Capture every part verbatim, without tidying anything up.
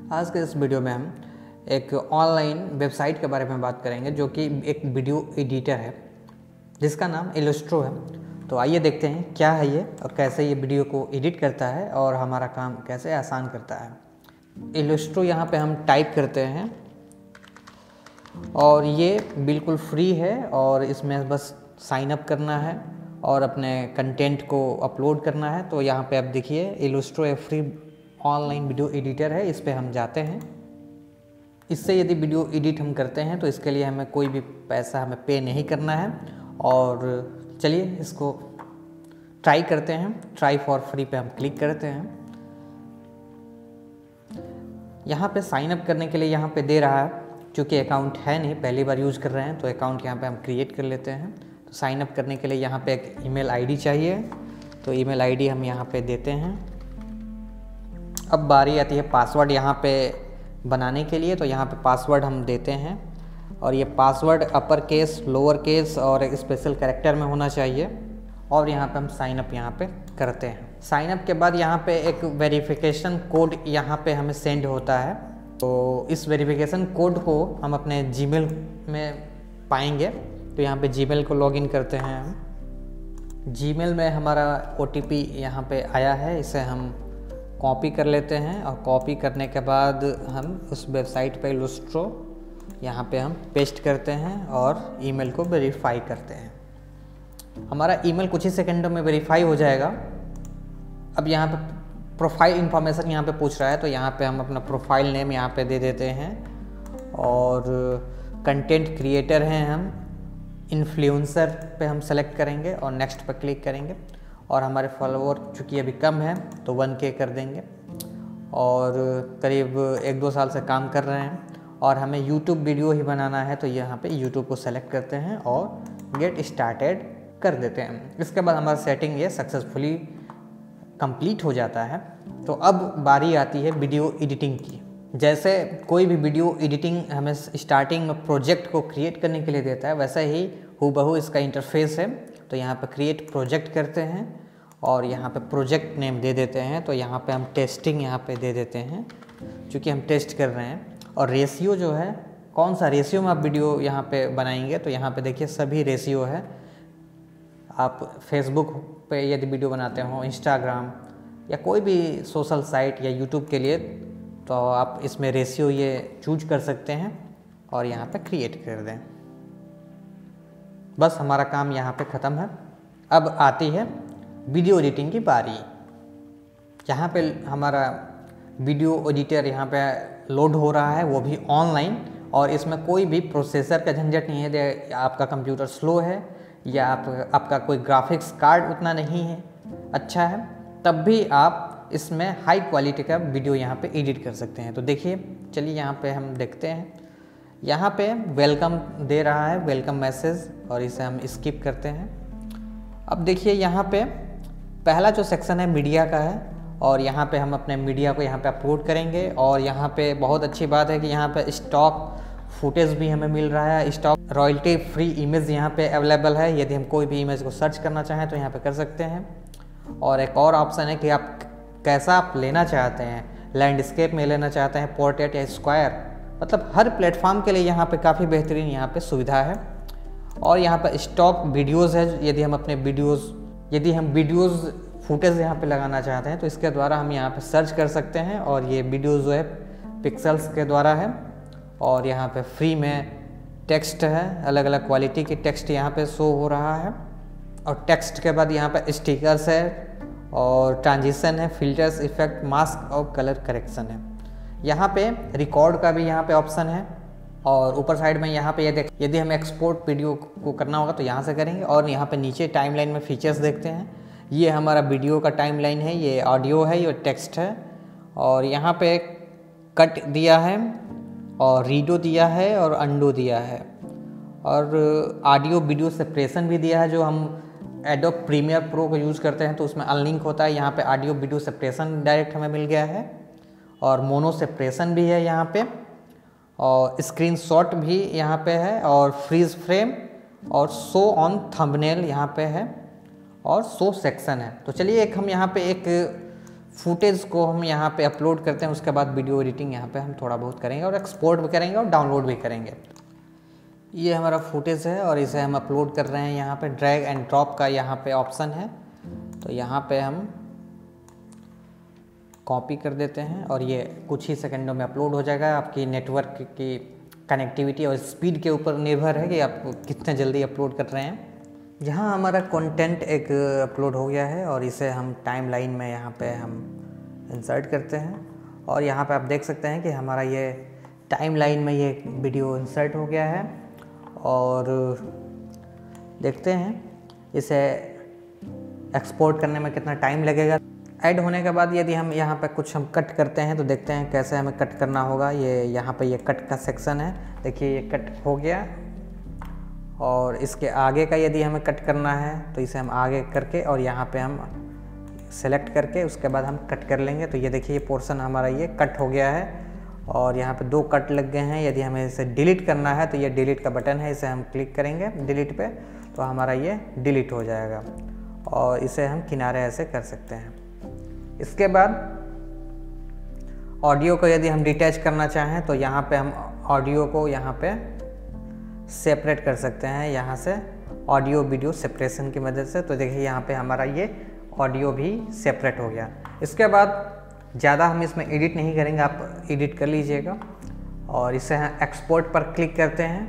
आज के इस वीडियो में हम एक ऑनलाइन वेबसाइट के बारे में बात करेंगे जो कि एक वीडियो एडिटर है जिसका नाम इलस्ट्रो है। तो आइए देखते हैं क्या है ये और कैसे ये वीडियो को एडिट करता है और हमारा काम कैसे आसान करता है। इलस्ट्रो यहाँ पे हम टाइप करते हैं और ये बिल्कुल फ्री है और इसमें बस साइन अप करना है और अपने कंटेंट को अपलोड करना है। तो यहाँ पे आप देखिए इलस्ट्रो एक फ्री ऑनलाइन वीडियो एडिटर है, इस पे हम जाते हैं। इससे यदि वीडियो एडिट हम करते हैं तो इसके लिए हमें कोई भी पैसा हमें पे नहीं करना है। और चलिए इसको ट्राई करते हैं। ट्राई फॉर फ्री पे हम क्लिक करते हैं। यहाँ पे साइन अप करने के लिए यहाँ पे दे रहा है, क्योंकि अकाउंट है नहीं, पहली बार यूज़ कर रहे हैं तो अकाउंट यहाँ पे हम क्रिएट कर लेते हैं। तो साइन अप करने के लिए यहाँ पे एक ईमेल आईडी चाहिए, तो ईमेल आईडी हम यहाँ पे देते हैं। अब बारी आती है पासवर्ड यहाँ पे बनाने के लिए। तो यहाँ पे पासवर्ड हम देते हैं और ये password upper case, lower case और एक स्पेशल कैरेक्टर में होना चाहिए। और यहाँ पे हम साइन अप यहाँ पे करते हैं। साइन अप के बाद यहाँ पे एक वेरिफिकेशन कोड यहाँ पे हमें सेंड होता है। तो इस वेरिफिकेशन कोड को हम अपने जीमेल में पाएंगे। तो यहाँ पे जीमेल को लॉगिन करते हैं हम। जीमेल में हमारा ओटीपी यहाँ पे आया है, इसे हम कॉपी कर लेते हैं और कॉपी करने के बाद हम उस वेबसाइट पे इलस्ट्रो यहाँ पे हम पेस्ट करते हैं और ईमेल को वेरीफाई करते हैं। हमारा ईमेल कुछ ही सेकंडों में वेरीफाई हो जाएगा। अब यहाँ पे प्रोफाइल इंफॉर्मेशन यहाँ पे पूछ रहा है, तो यहाँ पे हम अपना प्रोफाइल नेम यहाँ पे दे देते हैं। और कंटेंट क्रिएटर हैं हम, इन्फ्लुएंसर पे हम सेलेक्ट करेंगे और नेक्स्ट पर क्लिक करेंगे। और हमारे फॉलोवर चूँकि अभी कम है तो वन के कर देंगे। और करीब एक दो साल से काम कर रहे हैं और हमें यूट्यूब वीडियो ही बनाना है, तो यहाँ पे यूट्यूब को सेलेक्ट करते हैं और गेट स्टार्टेड कर देते हैं। इसके बाद हमारा सेटिंग ये सक्सेसफुली कंप्लीट हो जाता है। तो अब बारी आती है वीडियो एडिटिंग की। जैसे कोई भी वीडियो एडिटिंग हमें स्टार्टिंग में प्रोजेक्ट को क्रिएट करने के लिए देता है, वैसे ही हूबहू इसका इंटरफेस है। तो यहाँ पे क्रिएट प्रोजेक्ट करते हैं और यहाँ पे प्रोजेक्ट नेम दे देते हैं। तो यहाँ पे हम टेस्टिंग यहाँ पे दे देते हैं, क्योंकि हम टेस्ट कर रहे हैं। और रेशियो जो है, कौन सा रेशियो में आप वीडियो यहाँ पे बनाएंगे, तो यहाँ पे देखिए सभी रेशियो है। आप फेसबुक पे यदि वीडियो बनाते हो, इंस्टाग्राम या कोई भी सोशल साइट या यूट्यूब के लिए, तो आप इसमें रेशियो ये चूज कर सकते हैं और यहाँ पे क्रिएट कर दें। बस हमारा काम यहाँ पे ख़त्म है। अब आती है वीडियो एडिटिंग की बारी। यहाँ पे हमारा वीडियो एडिटर यहाँ पे लोड हो रहा है, वो भी ऑनलाइन। और इसमें कोई भी प्रोसेसर का झंझट नहीं है। आपका कंप्यूटर स्लो है या आप आपका कोई ग्राफिक्स कार्ड उतना नहीं है अच्छा है, तब भी आप इसमें हाई क्वालिटी का वीडियो यहाँ पे एडिट कर सकते हैं। तो देखिए, चलिए यहाँ पे हम देखते हैं। यहाँ पे वेलकम दे रहा है, वेलकम मैसेज, और इसे हम स्किप करते हैं। अब देखिए यहाँ पे पहला जो सेक्शन है मीडिया का है और यहाँ पे हम अपने मीडिया को यहाँ पे अपलोड करेंगे। और यहाँ पे बहुत अच्छी बात है कि यहाँ पे स्टॉक फुटेज भी हमें मिल रहा है। स्टॉक रॉयल्टी फ्री इमेज यहाँ पे अवेलेबल है। यदि हम कोई भी इमेज को सर्च करना चाहें तो यहाँ पे कर सकते हैं। और एक और ऑप्शन है कि आप कैसा आप लेना चाहते हैं, लैंडस्केप में लेना चाहते हैं, पोर्ट्रेट या स्क्वायर, मतलब हर प्लेटफॉर्म के लिए यहाँ पे काफ़ी बेहतरीन यहाँ पे सुविधा है। और यहाँ पर स्टॉक वीडियोस है। यदि हम अपने वीडियोस यदि हम वीडियोस फुटेज यहाँ पे लगाना चाहते हैं तो इसके द्वारा हम यहाँ पे सर्च कर सकते हैं। और ये वीडियोस जो है पिक्सेल्स के द्वारा है। और यहाँ पे फ्री में टेक्स्ट है, अलग अलग क्वालिटी के टेक्स्ट यहाँ पे शो हो रहा है। और टेक्स्ट के बाद यहाँ पे स्टिकर्स है और ट्रांजिशन है, फिल्टर्स, इफेक्ट, मास्क और कलर करेक्शन है। यहाँ पे रिकॉर्ड का भी यहाँ पे ऑप्शन है। और ऊपर साइड में यहाँ पे ये देख, यदि हमें एक्सपोर्ट वीडियो को करना होगा तो यहाँ से करेंगे। और यहाँ पे नीचे टाइमलाइन में फीचर्स देखते हैं। ये हमारा वीडियो का टाइमलाइन है, ये ऑडियो है, ये टेक्स्ट है। और यहाँ पे कट दिया है और रीडो दिया है और अंडो दिया है। और ऑडियो वीडियो सेपरेशन भी दिया है। जो हम एडोब प्रीमियर प्रो को यूज़ करते हैं तो उसमें अनलिंक होता है, यहाँ पे ऑडियो वीडियो सेपरेशन डायरेक्ट हमें मिल गया है। और मोनो सेपरेशन भी है यहाँ पे। और स्क्रीनशॉट भी यहाँ पे है। और फ्रीज फ्रेम और शो ऑन थंबनेल यहाँ पे है। और शो सेक्शन है। तो चलिए एक हम यहाँ पे एक फुटेज को हम यहाँ पे अपलोड करते हैं, उसके बाद वीडियो एडिटिंग यहाँ पे हम थोड़ा बहुत करेंगे और एक्सपोर्ट भी करेंगे और डाउनलोड भी करेंगे। ये हमारा फुटेज है और इसे हम अपलोड कर रहे हैं। यहाँ पे ड्रैग एंड ड्रॉप का यहाँ पे ऑप्शन है, तो यहाँ पे हम कॉपी कर देते हैं और ये कुछ ही सेकंडों में अपलोड हो जाएगा। आपकी नेटवर्क की कनेक्टिविटी और स्पीड के ऊपर निर्भर है कि आप कितने जल्दी अपलोड कर रहे हैं। यहाँ हमारा कंटेंट एक अपलोड हो गया है और इसे हम टाइम लाइन में यहाँ पे हम इंसर्ट करते हैं और यहाँ पे आप देख सकते हैं कि हमारा ये टाइम लाइन में ये वीडियो इंसर्ट हो गया है। और देखते हैं इसे एक्सपोर्ट करने में कितना टाइम लगेगा। ऐड होने के बाद यदि हम यहाँ पे कुछ हम कट करते हैं तो देखते हैं कैसे हमें कट करना होगा। ये यहाँ पे ये कट का सेक्शन है, देखिए ये कट हो गया। और इसके आगे का यदि हमें कट करना है तो इसे हम आगे करके और यहाँ पे हम सेलेक्ट करके उसके बाद हम कट कर लेंगे। तो ये देखिए ये पोर्शन हमारा ये कट हो गया है और यहाँ पे दो कट लग गए हैं। यदि हमें इसे डिलीट करना है तो ये डिलीट का बटन है, इसे हम क्लिक करेंगे डिलीट पे तो हमारा ये डिलीट हो जाएगा और इसे हम किनारे ऐसे कर सकते हैं। इसके बाद ऑडियो को यदि हम डिटैच करना चाहें तो यहाँ पे हम ऑडियो को यहाँ पे सेपरेट कर सकते हैं, यहाँ से ऑडियो वीडियो सेपरेशन की मदद से। तो देखिए यहाँ पे हमारा ये ऑडियो भी सेपरेट हो गया। इसके बाद ज़्यादा हम इसमें एडिट नहीं करेंगे, आप एडिट कर लीजिएगा। और इसे हम एक्सपोर्ट पर क्लिक करते हैं।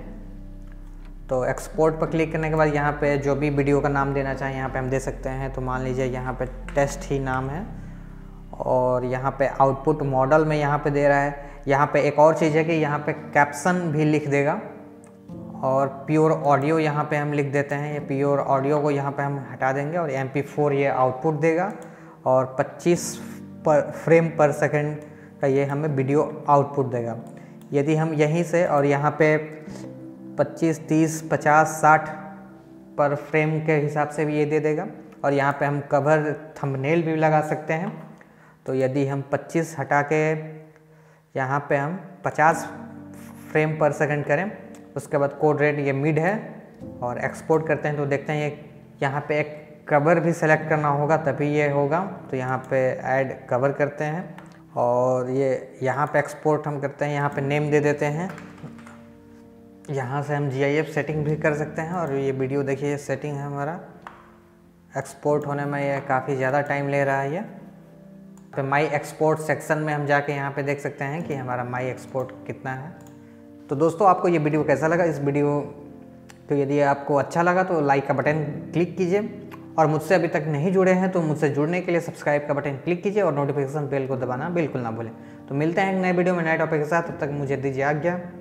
तो एक्सपोर्ट पर क्लिक करने के बाद यहाँ पे जो भी वीडियो का नाम देना चाहें यहाँ पे हम दे सकते हैं। तो मान लीजिए यहाँ पे टेस्ट ही नाम है और यहाँ पे आउटपुट मॉडल में यहाँ पे दे रहा है। यहाँ पे एक और चीज़ है कि यहाँ पे कैप्शन भी लिख देगा और प्योर ऑडियो यहाँ पे हम लिख देते हैं। ये प्योर ऑडियो को यहाँ पे हम हटा देंगे और एम पी फोर ये आउटपुट देगा और पच्चीस पर फ्रेम पर सेकंड का ये हमें वीडियो आउटपुट देगा। यदि हम यहीं से और यहाँ पे पच्चीस, तीस, पचास, साठ पर फ्रेम के हिसाब से भी ये दे देगा। और यहाँ पे हम कवर थंबनेल भी लगा सकते हैं। तो यदि हम पच्चीस हटा के यहाँ पे हम पचास फ्रेम पर सेकंड करें, उसके बाद कोड रेट ये मिड है और एक्सपोर्ट करते हैं तो देखते हैं ये यहाँ पे एक कवर भी सेलेक्ट करना होगा तभी ये होगा। तो यहाँ पे ऐड कवर करते हैं और ये यहाँ पे एक्सपोर्ट हम करते हैं, यहाँ पे नेम दे देते हैं। यहाँ से हम जी आई एफ सेटिंग भी कर सकते हैं। और ये वीडियो देखिए सेटिंग है हमारा, एक्सपोर्ट होने में ये काफ़ी ज़्यादा टाइम ले रहा है। ये तो माई एक्सपोर्ट सेक्शन में हम जाके यहाँ पे देख सकते हैं कि हमारा माई एक्सपोर्ट कितना है। तो दोस्तों आपको ये वीडियो कैसा लगा? इस वीडियो तो यदि आपको अच्छा लगा तो लाइक का बटन क्लिक कीजिए और मुझसे अभी तक नहीं जुड़े हैं तो मुझसे जुड़ने के लिए सब्सक्राइब का बटन क्लिक कीजिए और नोटिफिकेशन बेल को दबाना बिल्कुल ना भूलें। तो मिलते हैं एक नए वीडियो में नए टॉपिक के साथ, तब तक मुझे दीजिए आज्ञा।